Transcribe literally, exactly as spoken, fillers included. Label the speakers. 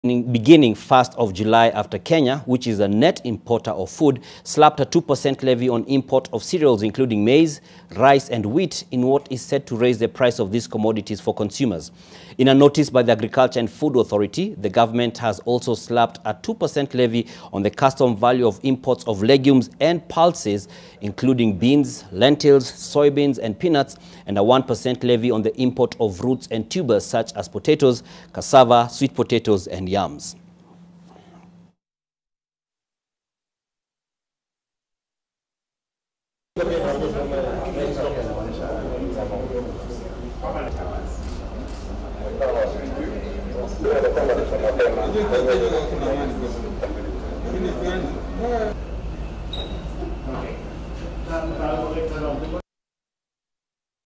Speaker 1: beginning first of July after Kenya, which is a net importer of food, slapped a two percent levy on import of cereals including maize, rice and wheat in what is said to raise the price of these commodities for consumers. In a notice by the Agriculture and Food Authority, the government has also slapped a two percent levy on the custom value of imports of legumes and pulses including beans, lentils, soybeans and peanuts, and a one percent levy on the import of roots and tubers such as potatoes, cassava, sweet potatoes and yams.